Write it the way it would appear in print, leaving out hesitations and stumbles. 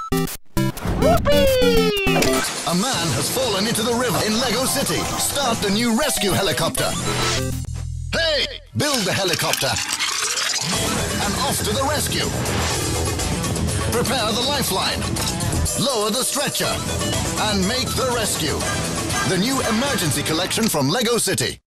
A man has fallen into the river in Lego City. Start the new rescue helicopter. Hey! Build the helicopter. And off to the rescue. Prepare the lifeline. Lower the stretcher. And make the rescue. The new emergency collection from Lego City.